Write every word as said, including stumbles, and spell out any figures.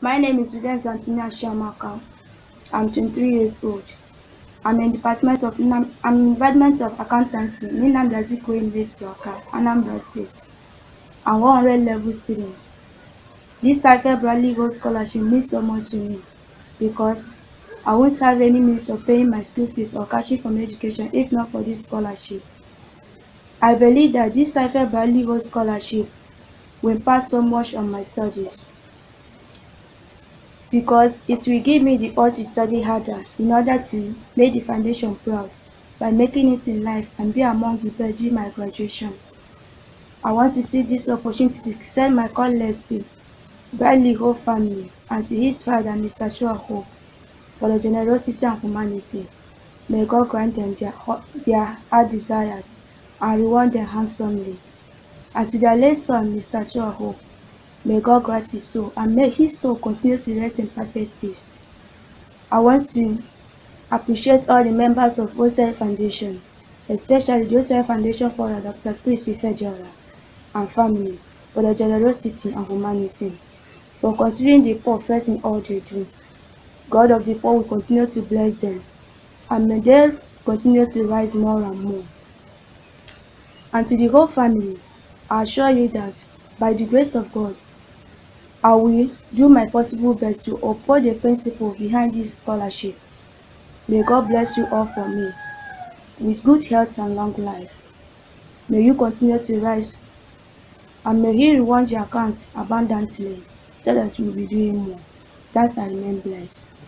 My name is ANTHONIA. I'm twenty-three years old. I'm in department of I'm in department of accountancy in Nnamdi Azikiwe University, Awka, Anambra State. I'm one hundred level student. This Cypher Bradley Gold Scholarship means so much to me because I won't have any means of paying my school fees or catching from education if not for this scholarship. I believe that this Cypher Bradley Gold Scholarship will impact so much on my studies, because it will give me the urge to study harder in order to make the foundation proud by making it in life and be among the best during my graduation. I want to see this opportunity to send my condolences to Bradley whole family and to his father, Mister Chuaho, for the generosity and humanity. May God grant them their, their heart desires and reward them handsomely. And to their late son, Mister Chuaho, may God grant his soul and may his soul continue to rest in perfect peace. I want to appreciate all the members of O S E Foundation, especially the O S E Foundation for Doctor Chris Ifejora and family, for their generosity and humanity, for considering the poor first in all they do. God of the poor will continue to bless them, and may they continue to rise more and more. And to the whole family, I assure you that by the grace of God, I will do my possible best to uphold the principle behind this scholarship. May God bless you all for me, with good health and long life. May you continue to rise, and may He reward your account abundantly, so that you will be doing more. Thus I remain blessed.